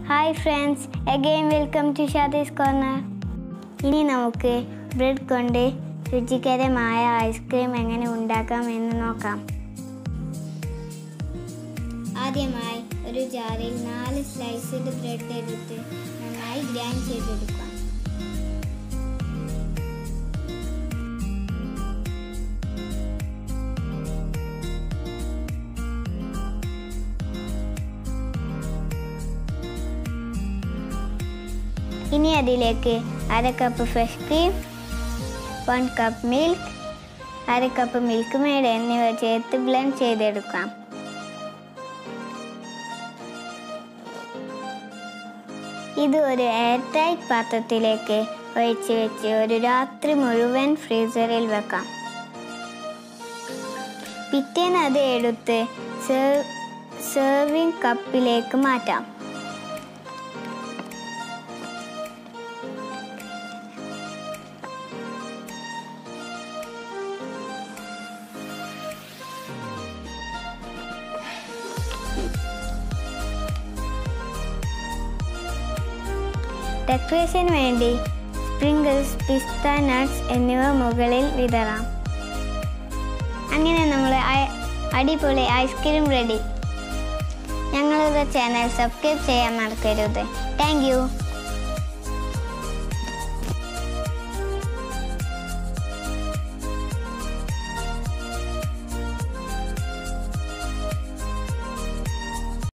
Hi friends, again welcome to Shadi's Corner. ഇനി നമുക്ക് bread കൊണ്ട് രുചികരമായ ഐസ്ക്രീം എങ്ങനെ ഉണ്ടാക്കാം എന്ന് നോക്കാം. ആദ്യമായി ഒരു ജാറിൽ 4 സ്ലൈസ്ഡ് ബ്രെഡ് എടുത്ത് നന്നായി ഗ്രൈൻഡ് ചെയ്തെടുക്കാം. ഇനി അതിലേക്ക് 1/2 cup fresh cream, 1 cup milk, 1/2 cup Milkmaid എന്നിവ ചേർത്ത് ബ്ലെൻഡ് ചെയ്തെടുക്കാം. ഇത് ഒരു എയർ ടൈറ്റ് പാത്രത്തിലേക്ക് ഒഴിച്ച് വെച്ച് ഒരു രാത്രി മുഴുവൻ ഫ്രീസറിൽ വെക്കാം. പിറ്റേന്ന് അത് എടുത്ത് സെർവിംഗ് കപ്പിലേക്ക് മാറ്റാം. ഡെക്കറേഷന് വേണ്ടി സ്പ്രിങ്കിൾസ്, പിസ്ത നട്ട്സ് എന്നിവ മുകളിൽ വിതറാം. അങ്ങനെ നമ്മൾ അടിപൊളി ഐസ്ക്രീം റെഡി. ഞങ്ങളുടെ ചാനൽ സബ്സ്ക്രൈബ് ചെയ്യാൻ മറക്കരുത്. Thank U.